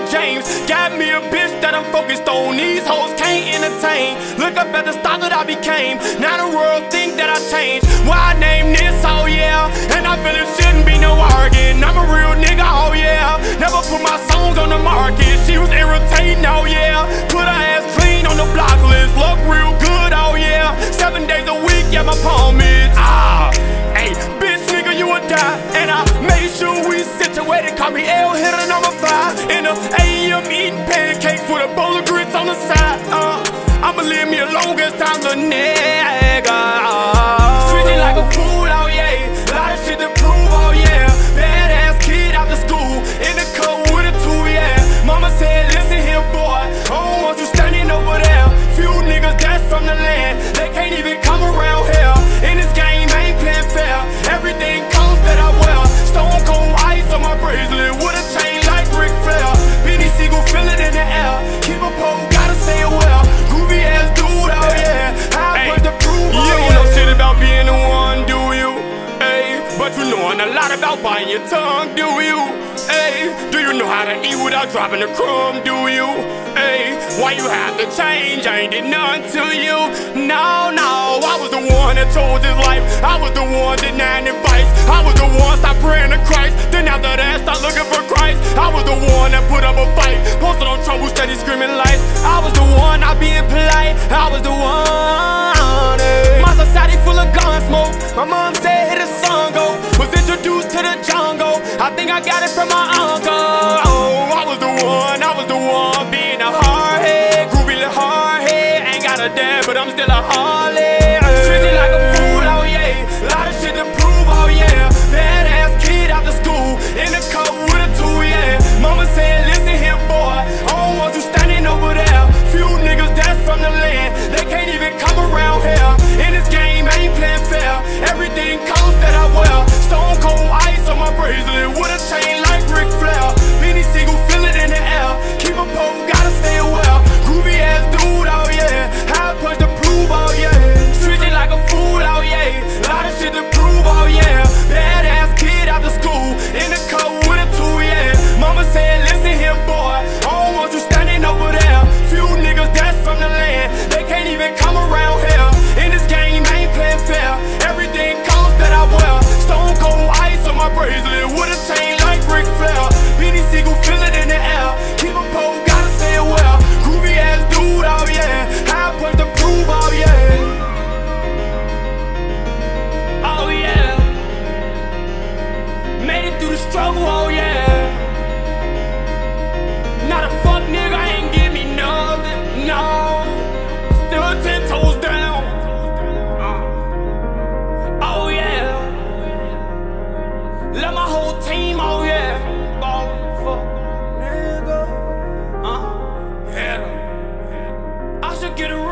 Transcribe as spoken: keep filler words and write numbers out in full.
James. Got me a bitch that I'm focused on. These hoes can't entertain. Look up at the star that I became. Now the world think that I changed. Why I named this, oh yeah. And I feel it shouldn't be no arguing. I'm a real nigga, oh yeah. Never put my songs on the market. She was irritating, oh yeah. Put her ass clean on the block list. Look real good, oh yeah. Seven days a week, yeah, my palm is ah. Hey, bitch nigga, you would die. And I made sure we situated. Call me L hitter number five. In the A M eating pancakes with a bowl of grits on the side. Uh, I'ma live me a longest time, the nigga. Treated like a fool, oh yeah. Lot of shit to prove, oh yeah. Badass kid out the school. In the cut with a two, yeah. Mama said, listen here, boy. I don't want you standing over there. Few niggas that's from the land. They can't even come around here. In this game, I ain't playing fair. Everything comes that I wear. Stone cold ice on my bracelet with a chain like Ric Flair. Benny Siegel, feel it in the air. Keep a pole, gotta say it well. Groovy ass dude, oh yeah. I put the proof, oh yeah. You don't know shit about being the one, do you? Ay, but you knowin' a lot about biting your tongue, do you? Ay, do you know how to eat without dropping a crumb, do you? Ay, why you have to change? I ain't did nothing to you. No, no, I was the one that chose his life. I was the one denying advice. I was the one stop praying to Christ. Then after that, start looking for Christ. I was the one that put up a fight. Posted on trouble, steady screaming life. I was the one not being polite. I was the one. Ay. My society full of gun smoke. My mom said, hit a song go. Was introduced to the jungle. I think I got it from my uncle. Oh, I was the one, I was the one being a hard head, groovy little hard head. Ain't got a dad, but I'm still a Harley. Treated like a fool, oh yeah. Lot of shit to prove, oh yeah. Badass kid out the school, in the cup with a two, yeah. Mama said, listen here, boy. I don't want you standing over there. Few niggas that's from the land, they can't even come around here. In this game, I ain't playing fair. Everything comes that I wear. Stone cold ice on my bracelet with a chain like Ric Flair. Benny Siegel, feel it in the air. Keep a pole, gotta stay well. Groovy ass dude, oh yeah. High punch to prove, oh yeah. Treated like a fool, oh yeah. Lot of shit to prove, oh yeah. Badass kid out the school, in the cut with a two, yeah. Mama said, listen here, boy. I don't want you standing over there. Few niggas that's from the land, they can't even come around here. In this game, I ain't playing fair. Everything comes that I wear. Stone cold ice on my bracelet with a chain like Ric Flair. Benny Siegel, feel it in the air. Keep a pole, gotta say it well. Groovy ass dude, oh yeah. High punch to prove, oh yeah. Oh yeah. Made it through the struggle, oh yeah. Not a fuck nigga, ain't give me nothing, no. Still ten toes down. Uh. Oh yeah. Love my whole team, oh yeah. Ballin' fuck nigga. Uh. Head up. I should get a